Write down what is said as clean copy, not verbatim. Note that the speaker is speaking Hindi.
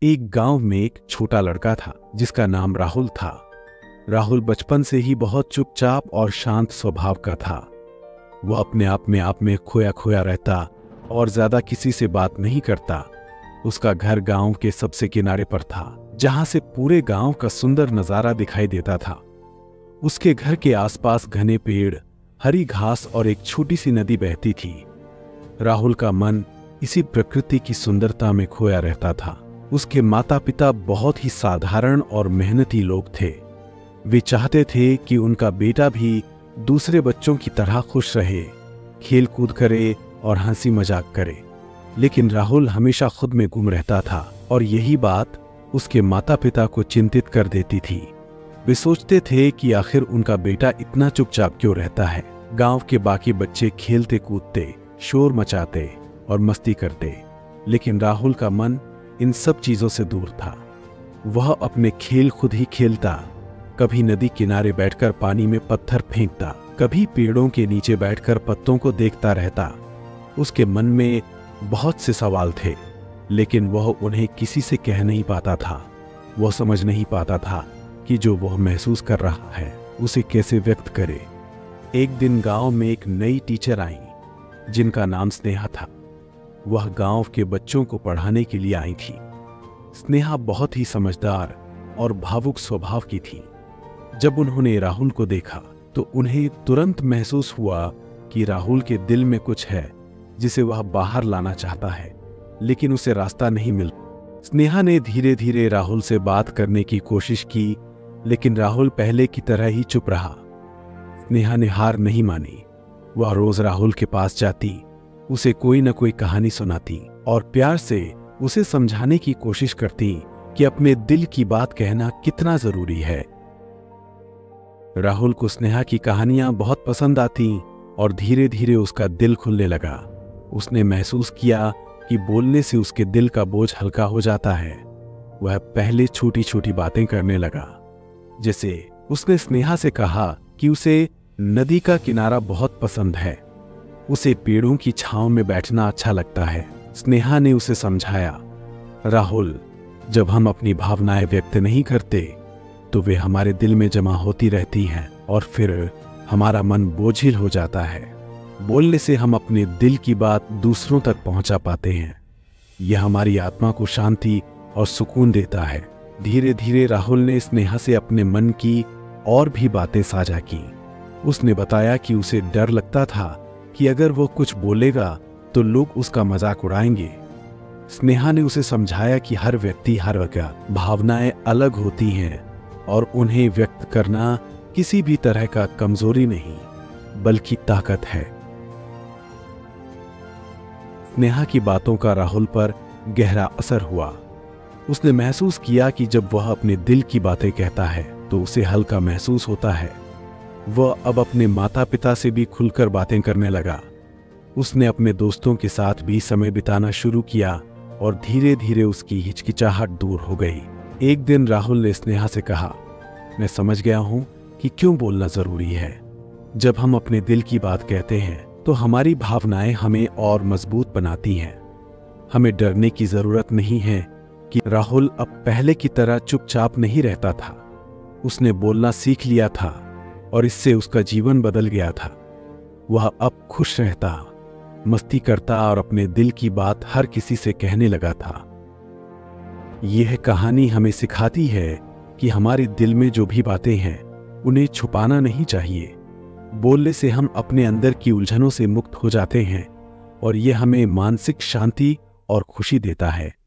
एक गांव में एक छोटा लड़का था जिसका नाम राहुल था। राहुल बचपन से ही बहुत चुपचाप और शांत स्वभाव का था। वह अपने आप में खोया खोया रहता और ज्यादा किसी से बात नहीं करता। उसका घर गांव के सबसे किनारे पर था, जहां से पूरे गांव का सुंदर नजारा दिखाई देता था। उसके घर के आसपास घने पेड़, हरी घास और एक छोटी सी नदी बहती थी। राहुल का मन इसी प्रकृति की सुंदरता में खोया रहता था। उसके माता पिता बहुत ही साधारण और मेहनती लोग थे। वे चाहते थे कि उनका बेटा भी दूसरे बच्चों की तरह खुश रहे, खेल कूद करे और हंसी मजाक करे। लेकिन राहुल हमेशा खुद में गुम रहता था और यही बात उसके माता पिता को चिंतित कर देती थी। वे सोचते थे कि आखिर उनका बेटा इतना चुपचाप क्यों रहता है। गांव के बाकी बच्चे खेलते कूदते, शोर मचाते और मस्ती करते, लेकिन राहुल का मन इन सब चीजों से दूर था। वह अपने खेल खुद ही खेलता, कभी नदी किनारे बैठकर पानी में पत्थर फेंकता, कभी पेड़ों के नीचे बैठकर पत्तों को देखता रहता। उसके मन में बहुत से सवाल थे, लेकिन वह उन्हें किसी से कह नहीं पाता था। वह समझ नहीं पाता था कि जो वह महसूस कर रहा है उसे कैसे व्यक्त करे। एक दिन गांव में एक नई टीचर आई जिनका नाम स्नेहा था। वह गांव के बच्चों को पढ़ाने के लिए आई थी। स्नेहा बहुत ही समझदार और भावुक स्वभाव की थी। जब उन्होंने राहुल को देखा तो उन्हें तुरंत महसूस हुआ कि राहुल के दिल में कुछ है जिसे वह बाहर लाना चाहता है, लेकिन उसे रास्ता नहीं मिल। स्नेहा ने धीरे धीरे राहुल से बात करने की कोशिश की, लेकिन राहुल पहले की तरह ही चुप रहा। स्नेहा ने हार नहीं मानी। वह रोज राहुल के पास जाती, उसे कोई न कोई कहानी सुनाती और प्यार से उसे समझाने की कोशिश करती कि अपने दिल की बात कहना कितना जरूरी है। राहुल को स्नेहा की कहानियां बहुत पसंद आती और धीरे धीरे उसका दिल खुलने लगा। उसने महसूस किया कि बोलने से उसके दिल का बोझ हल्का हो जाता है। वह पहले छोटी छोटी बातें करने लगा, जैसे उसने स्नेहा से कहा कि उसे नदी का किनारा बहुत पसंद है, उसे पेड़ों की छांव में बैठना अच्छा लगता है। स्नेहा ने उसे समझाया, राहुल, जब हम अपनी भावनाएं व्यक्त नहीं करते तो वे हमारे दिल में जमा होती रहती हैं और फिर हमारा मन बोझिल हो जाता है। बोलने से हम अपने दिल की बात दूसरों तक पहुंचा पाते हैं। यह हमारी आत्मा को शांति और सुकून देता है। धीरे धीरे राहुल ने स्नेहा से अपने मन की और भी बातें साझा की। उसने बताया कि उसे डर लगता था कि अगर वो कुछ बोलेगा तो लोग उसका मजाक उड़ाएंगे। स्नेहा ने उसे समझाया कि हर व्यक्ति, हर वजह भावनाएं अलग होती हैं और उन्हें व्यक्त करना किसी भी तरह का कमजोरी नहीं बल्कि ताकत है। स्नेहा की बातों का राहुल पर गहरा असर हुआ। उसने महसूस किया कि जब वह अपने दिल की बातें कहता है तो उसे हल्का महसूस होता है। वह अब अपने माता पिता से भी खुलकर बातें करने लगा। उसने अपने दोस्तों के साथ भी समय बिताना शुरू किया और धीरे धीरे उसकी हिचकिचाहट दूर हो गई। एक दिन राहुल ने स्नेहा से कहा, मैं समझ गया हूं कि क्यों बोलना जरूरी है। जब हम अपने दिल की बात कहते हैं तो हमारी भावनाएं हमें और मजबूत बनाती हैं। हमें डरने की जरूरत नहीं है। कि राहुल अब पहले की तरह चुपचाप नहीं रहता था। उसने बोलना सीख लिया था और इससे उसका जीवन बदल गया था। वह अब खुश रहता, मस्ती करता और अपने दिल की बात हर किसी से कहने लगा था। यह कहानी हमें सिखाती है कि हमारे दिल में जो भी बातें हैं उन्हें छुपाना नहीं चाहिए। बोलने से हम अपने अंदर की उलझनों से मुक्त हो जाते हैं और यह हमें मानसिक शांति और खुशी देता है।